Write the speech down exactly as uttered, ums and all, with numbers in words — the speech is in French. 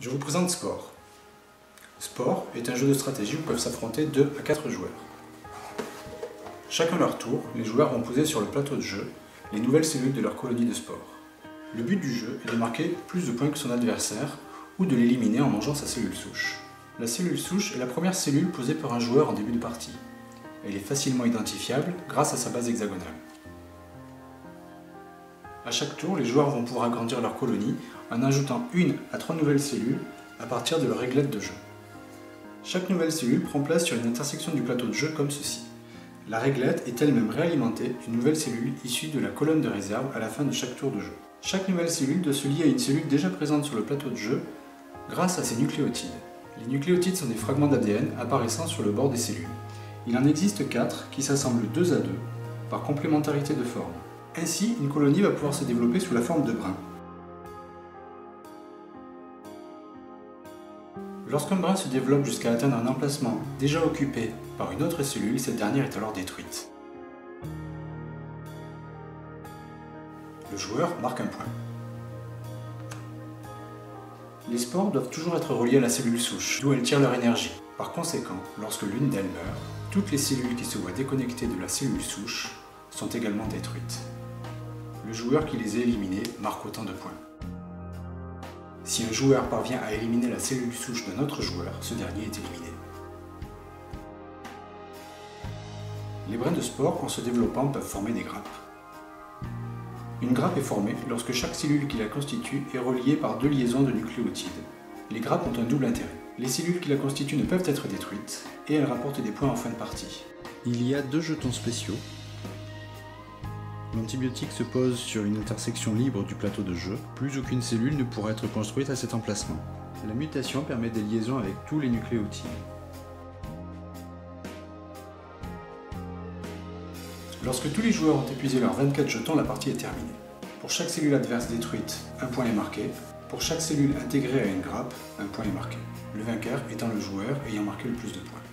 Je vous présente Spore. Spore est un jeu de stratégie où peuvent s'affronter deux à quatre joueurs. Chacun leur tour, les joueurs vont poser sur le plateau de jeu les nouvelles cellules de leur colonie de spore. Le but du jeu est de marquer plus de points que son adversaire ou de l'éliminer en mangeant sa cellule souche. La cellule souche est la première cellule posée par un joueur en début de partie. Elle est facilement identifiable grâce à sa base hexagonale. À chaque tour, les joueurs vont pouvoir agrandir leur colonie en ajoutant une à trois nouvelles cellules à partir de leur réglette de jeu. Chaque nouvelle cellule prend place sur une intersection du plateau de jeu comme ceci. La réglette est elle-même réalimentée d'une nouvelle cellule issue de la colonne de réserve à la fin de chaque tour de jeu. Chaque nouvelle cellule doit se lier à une cellule déjà présente sur le plateau de jeu grâce à ses nucléotides. Les nucléotides sont des fragments d'A D N apparaissant sur le bord des cellules. Il en existe quatre qui s'assemblent deux à deux par complémentarité de forme. Ainsi, une colonie va pouvoir se développer sous la forme de brins. Lorsqu'un brin se développe jusqu'à atteindre un emplacement déjà occupé par une autre cellule, cette dernière est alors détruite. Le joueur marque un point. Les spores doivent toujours être reliés à la cellule souche, d'où elles tirent leur énergie. Par conséquent, lorsque l'une d'elles meurt, toutes les cellules qui se voient déconnectées de la cellule souche sont également détruites. Le joueur qui les a éliminées marque autant de points. Si un joueur parvient à éliminer la cellule souche d'un autre joueur, ce dernier est éliminé. Les brins de spore, en se développant, peuvent former des grappes. Une grappe est formée lorsque chaque cellule qui la constitue est reliée par deux liaisons de nucléotides. Les grappes ont un double intérêt. Les cellules qui la constituent ne peuvent être détruites, et elles rapportent des points en fin de partie. Il y a deux jetons spéciaux. L'antibiotique se pose sur une intersection libre du plateau de jeu. Plus aucune cellule ne pourra être construite à cet emplacement. La mutation permet des liaisons avec tous les nucléotides. Lorsque tous les joueurs ont épuisé leurs vingt-quatre jetons, la partie est terminée. Pour chaque cellule adverse détruite, un point est marqué. Pour chaque cellule intégrée à une grappe, un point est marqué. Le vainqueur étant le joueur ayant marqué le plus de points.